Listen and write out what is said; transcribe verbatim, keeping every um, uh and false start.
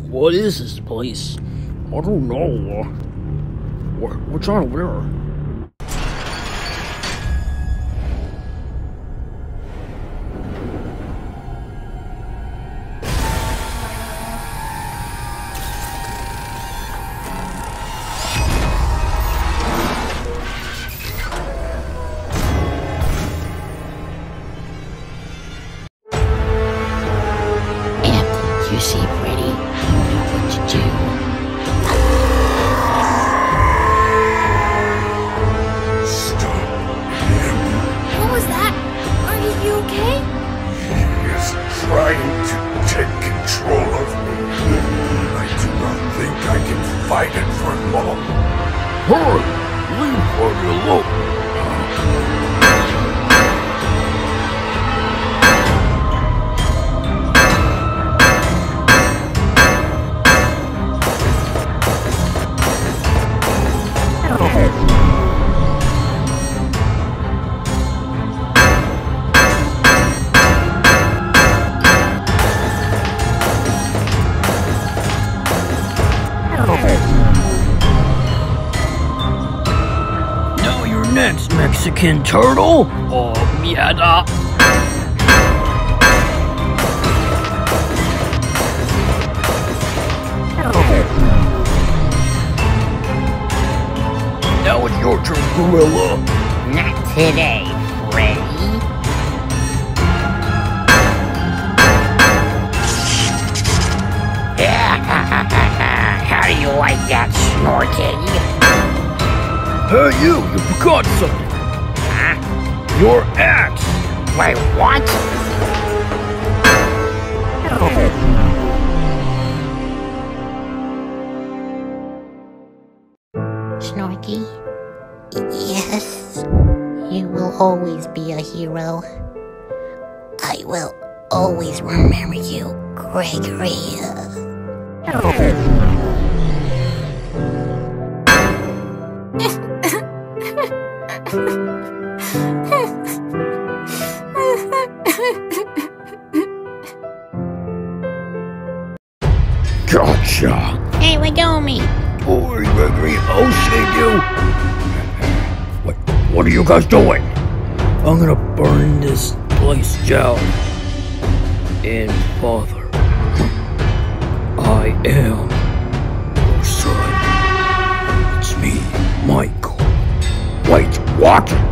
What is this place? I don't know. What, what's on there? You see, Freddy, you know what to do. Stop him. What was that? Are you okay? He is trying to take control of me. I do not think I can fight it for long. Hurry! Leave Freddy alone! Now you're next, Mexican turtle! Oh, mierda! Now it's your turn, Gorila! Not today, Freddy. How do you like that, Snorky? Hey you, you forgot something! Huh? Your axe! Wait, what? Snorky? Yes? You will always be a hero. I will always remember you, Gregory. Gotcha! Hey, let go of me! Boy, Gregory, I'll save you! What, what are you guys doing? I'm gonna burn this place down. And Father, I am your son. It's me, Michael. Wait, what?